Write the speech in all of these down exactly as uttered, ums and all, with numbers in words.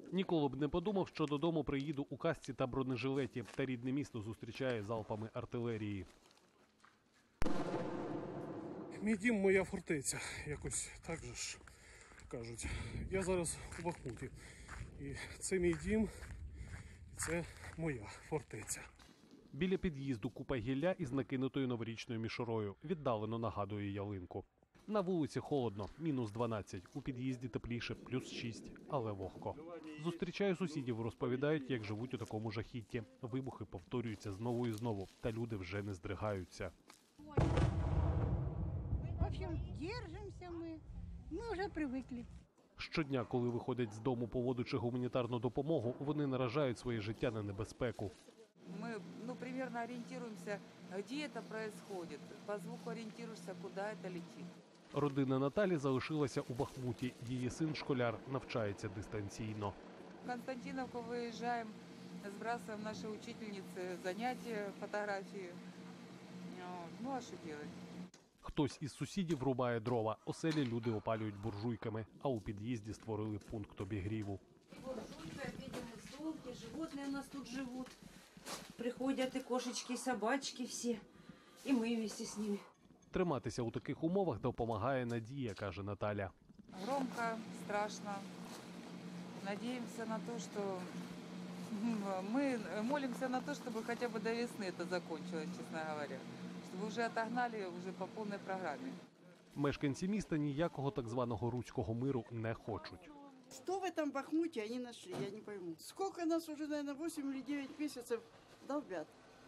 Ніколи б не подумав, що додому приїду у касці та бронежилеті, та рідне місто зустрічає залпами артилерії. Мій дім – моя фортеця, якось так же ж кажуть. Я зараз у Бахмуті, і це мій дім, і це моя фортеця. Біля під'їзду купа гілля із накинутою новорічною мішурою. Віддалено нагадує ялинку. На вулиці холодно, мінус дванадцять. У під'їзді тепліше, плюс шість, але вогко. Зустрічаю сусідів, розповідають, як живуть у такому жахітті. Вибухи повторюються знову і знову, та люди вже не здригаються. В общем, держимося ми. Ми вже привикли. Щодня, коли виходять з дому, поводячи гуманітарну допомогу, вони наражають своє життя на небезпеку. Мы, ну, примерно ориентируемся, где это происходит. По звуку ориентируешься, куда это летит. Родина Наталі залишилася у Бахмуті. Її син, школяр, навчається дистанційно. В Константиновку выезжаем, сбрасываем нашей учительнице занятия, фотографии. Ну, а что делать? Хтось із сусідів рубає дрова. Оселі люди опалюють буржуйками, а у під'їзді створили пункт обігріву. Буржуйка, обеденные столки, животные у нас тут живут. Приходят и кошечки, и собачки все, и мы вместе с ними. Триматися у таких умовах допомагає Надія, каже Наталя. Громко, страшно. Надеемся на то, что... Мы молимся на то, чтобы хотя бы до весны это закончилось, честно говоря. Чтобы уже отогнали уже по полной программе. Мешканці міста ніякого так званого руського миру не хочуть. Что в этом Бахмуте они нашли, я не пойму. Сколько нас уже, наверное, восемь или девять месяцев долбят.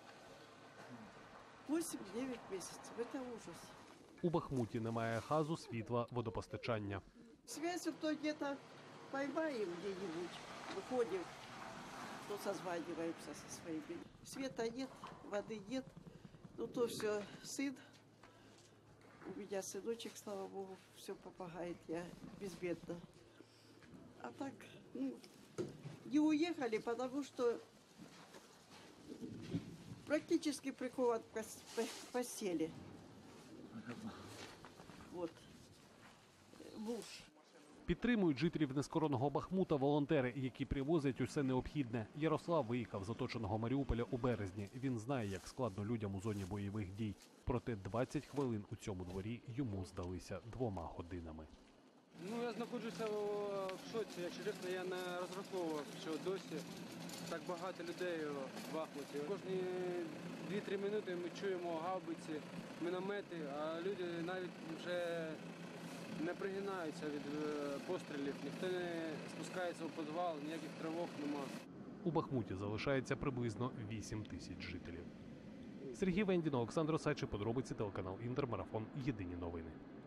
восемь-девять месяцев. Это ужас. У Бахмуті немає газу, світла, водопостачання. Связь вот то где-то поймаем где-нибудь, выходим, то созваниваемся со своими. Света нет, воды нет. Ну то все, сын, у меня сыночек, слава богу, все помогает, я безбедна. А так, ну, не уехали, потому что практически прикован к постели. Вот. Муж. Підтримують жителів нескореного Бахмута волонтери, які привозять усе необхідне. Ярослав виїхав з оточеного Маріуполя у березні. Він знає, як складно людям у зоні бойових дій. Проте двадцять хвилин у цьому дворі йому здалися двома годинами. Ну, я знаходжуся в шоці. Якщо чесно, я не розраховував, що досі так багато людей в Бахмуті. Кожні дві-три минути ми чуємо гаубиці, міномети, а люди навіть вже не пригинаються від пострілів. Ніхто не спускається у підвал, ніяких тривог нема. У Бахмуті залишається приблизно вісім тисяч жителів. Сергій Вендін, Олександр Осадчий, подробиці, телеканал Інтер, марафон «Єдині новини».